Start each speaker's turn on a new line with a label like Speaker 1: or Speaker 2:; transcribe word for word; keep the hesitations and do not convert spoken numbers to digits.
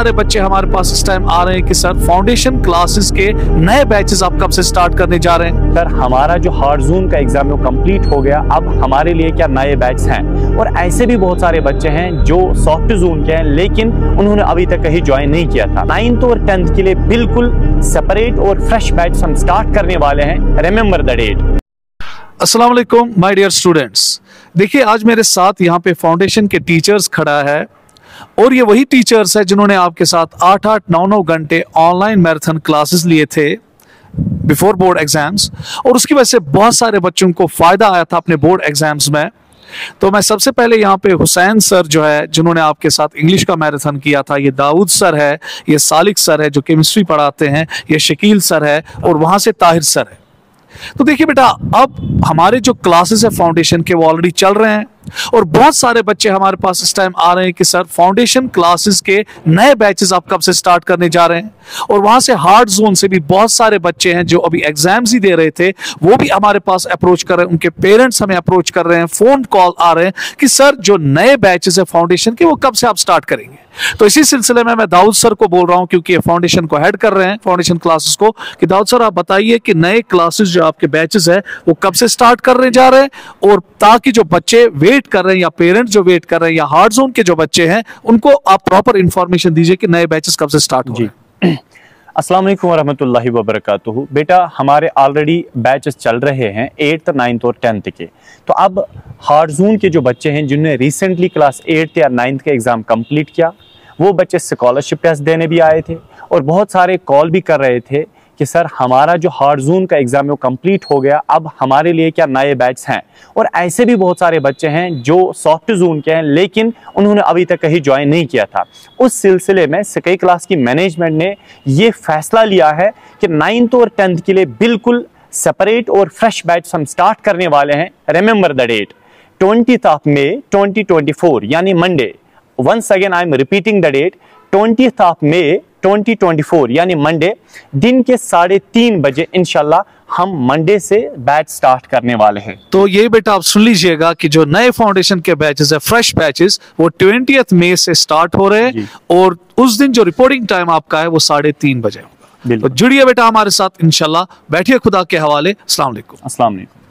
Speaker 1: सारे बच्चे हमारे पास इस टाइम आ रहे हैं कि सर फाउंडेशन क्लासेस के नए बैचेस आप कब से स्टार्ट करने जा रहे हैं?
Speaker 2: सर हमारा जो हार्ड जोन का एग्जाम है वो कंप्लीट हो गया, अब हमारे लिए क्या नए बैच हैं। और ऐसे भी बहुत सारे बच्चे हैं जो सॉफ्ट जोन के हैं लेकिन उन्होंने अभी तक कहीं ज्वाइन नहीं किया था। नाइन्थ और टेंथ के लिए बिल्कुल सेपरेट और फ्रेश बैच हम स्टार्ट करने वाले हैं। Remember the date.
Speaker 1: अस्सलाम वालेकुम माय डियर स्टूडेंट्स। देखिए आज मेरे साथ यहाँ पे फाउंडेशन के टीचर्स खड़ा है और ये वही टीचर्स है जिन्होंने आपके साथ आठ आठ नौ नौ घंटे ऑनलाइन मैराथन क्लासेस लिए थे बिफोर बोर्ड एग्जाम्स, और उसकी वजह से बहुत सारे बच्चों को फायदा आया था अपने बोर्ड एग्जाम्स में। तो मैं सबसे पहले यहाँ पे हुसैन सर जो है जिन्होंने आपके साथ इंग्लिश का मैराथन किया था, ये दाऊद सर है, ये सालिक सर है जो केमिस्ट्री पढ़ाते हैं, ये शकील सर है और वहाँ से ताहिर सर है। तो देखिए बेटा, अब हमारे जो क्लासेस है फाउंडेशन के वो ऑलरेडी चल रहे हैं और बहुत सारे बच्चे हमारे पास इस टाइम आ रहे हैं कि सर फाउंडेशन क्लासेस के नए बैचेस आप कब से स्टार्ट करने जा रहे हैं। और वहां से हार्ड जोन से भी बहुत सारे बच्चे हैं जो अभी एग्जाम्स ही दे रहे थे, वो भी हमारे पास अप्रोच कर रहे हैं, उनके पेरेंट्स हमें अप्रोच कर रहे हैं, फोन कॉल आ रहे हैं कि सर जो नए बैचेस है फाउंडेशन के वो कब से आप स्टार्ट करेंगे। तो इसी सिलसिले में मैं दाऊद सर को बोल रहा हूं क्योंकि ये फाउंडेशन को हेड कर रहे हैं फाउंडेशन क्लासेस को, कि दाऊद सर आप बताइए कि नए क्लासेस जो आपके बैचेस है वो कब से स्टार्ट करने जा रहे हैं, और ताकि जो बच्चे वेट कर रहे हैं या पेरेंट्स जो वेट कर रहे हैं या हार्ड जोन के जो बच्चे हैं उनको आप प्रॉपर इंफॉर्मेशन दीजिए कि नए बैचेस कब से स्टार्ट हो रहे हैं।
Speaker 2: अस्सलाम वालेकुम वरहमतुल्लाहि वबरकातुहू। बेटा हमारे ऑलरेडी बैचेस चल रहे हैं एट्थ नाइन्थ और टेंथ के। तो अब हार्ड जोन के जो बच्चे हैं जिन्होंने रिसेंटली क्लास एट्थ या नाइन्थ के एग्ज़ाम कंप्लीट किया, वो बच्चे स्कॉलरशिप टेस्ट देने भी आए थे और बहुत सारे कॉल भी कर रहे थे कि सर हमारा जो हार्ड जोन का एग्ज़ाम है वो कंप्लीट हो गया, अब हमारे लिए क्या नए बैच हैं। और ऐसे भी बहुत सारे बच्चे हैं जो सॉफ्ट जोन के हैं लेकिन उन्होंने अभी तक कहीं ज्वाइन नहीं किया था। उस सिलसिले में स्काई क्लास की मैनेजमेंट ने ये फैसला लिया है कि नाइन्थ और टेंथ के लिए बिल्कुल सेपरेट और फ्रेश बैच हम स्टार्ट करने वाले हैं। Remember the date, twentieth of May twenty twenty four यानी Monday. Once again I am repeating the date, twentieth of May twenty twenty four यानी मंडे दिन के साढ़े तीन बजे इंशाल्लाह हम मंडे से बैच स्टार्ट करने वाले हैं।
Speaker 1: तो ये बेटा आप सुन लीजिएगा कि जो नए फाउंडेशन के बैचेस है फ्रेश बैचेस वो ट्वेंटियथ मई से स्टार्ट हो रहे हैं और उस दिन जो रिपोर्टिंग टाइम आपका है वो साढ़े तीन बजे होगा। तो जुड़िए बेटा हमारे साथ इंशाल्लाह। बैठिए खुदा के हवाले। अस्सलाम वालेकुम।
Speaker 2: अस्सलाम वालेकुम।